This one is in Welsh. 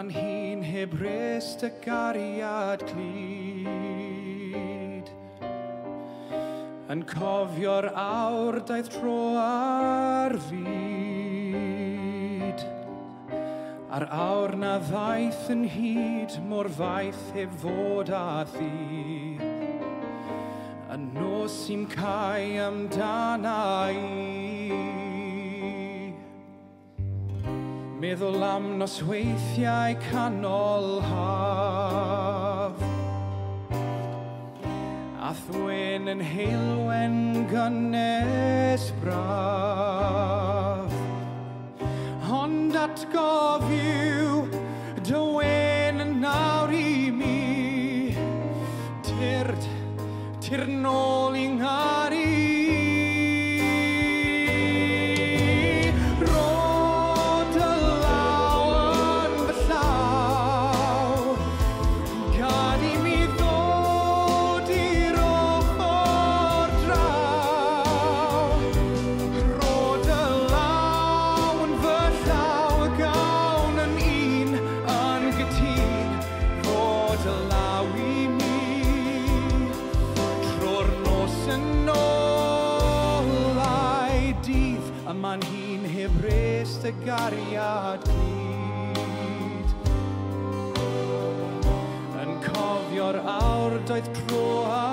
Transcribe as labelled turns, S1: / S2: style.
S1: man hi'n heb rest y gariad clyd, yn cofio'r awr daeth tro ar fyd, a'r awr na ddaeth yn hyd mor faith heb fod â thi, yn nos sy'n cau amdana i. Meddwl am nosweithiau canol haf, a thwyn yn heilwen gynnes braf, ond atgofiw dy wen yn nawr i mi, tir nôl i ngari. Man hi'n heb rest y gariad clyd, yn cofio'r awr doedd tro